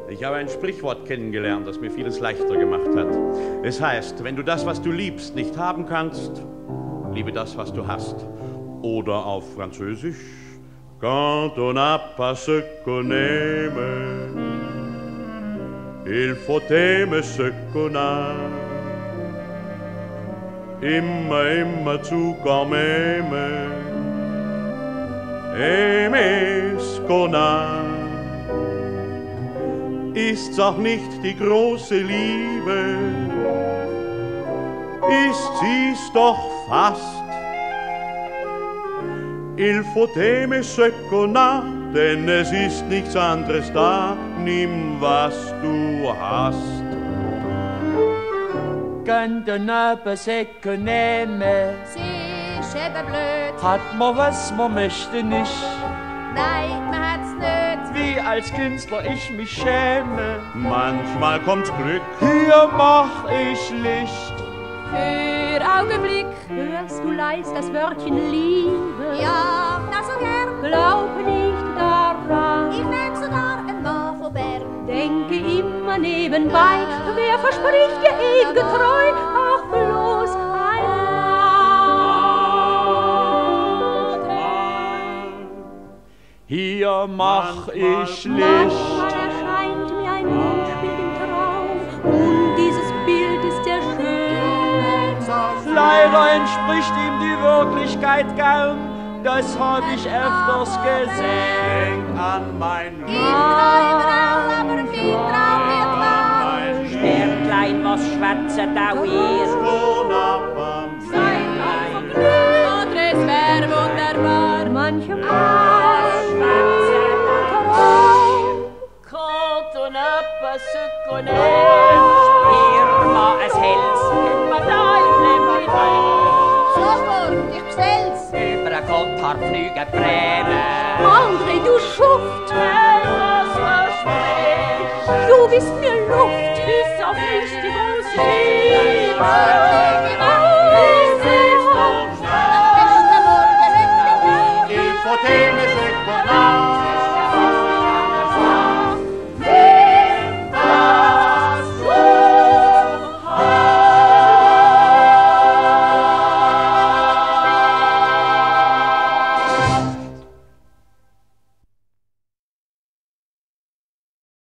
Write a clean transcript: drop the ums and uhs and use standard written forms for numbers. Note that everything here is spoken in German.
Ich habe ein Sprichwort kennengelernt, das mir vieles leichter gemacht hat. Es heißt, wenn du das, was du liebst, nicht haben kannst, liebe das, was du hast. Oder auf Französisch, quand on n'a pas ce qu'on aime, il faut aimer ce qu'on a. Immerzu quand même, aimer ce qu'on a. Ist's auch nicht die große Liebe, ist sie's doch fast. Il faut aimer ce qu'on a, denn es ist nichts anderes da, nimm was du hast. Quand on n'a pas ce qu'on aime, C'est eben blöd. hat man was man möchte nicht. Nein, man hat's nicht. Wie als Künstler ich mich schäme, Manchmal kommt's Glück, hier mach ich Licht. Für Augenblick. Hörst du leis das Wörtchen Liebe? Ja, das so gern. Glaub nicht daran. Ich nehm sogar ein Mann von Bern. Denke immer nebenbei, wer verspricht dir ewige Treu? Ach, bloß ein Hier mach ich Licht. Manchmal erscheint mir ein Mondbild im Traum und dieses Bild ist sehr schön. Leider entspricht ihm die Wirklichkeit kaum, das hab ich öfters gesehen. denk an mein Ich träume auch, aber ein Traum wird wahr. Sternlein, was schwätzet auch ihr? Sein von Glück. Oder es wär wunderbar. Manchmal Schwätzet Quand on n'a pas ce qu'on aime, Irma es hels, Madame Sofort, ich bestell's. über ein Gotthard fliegen Bremen. André, du Schuft, Was verspricht, du bist mir Luft, bis auf mich die große Liebe. Ich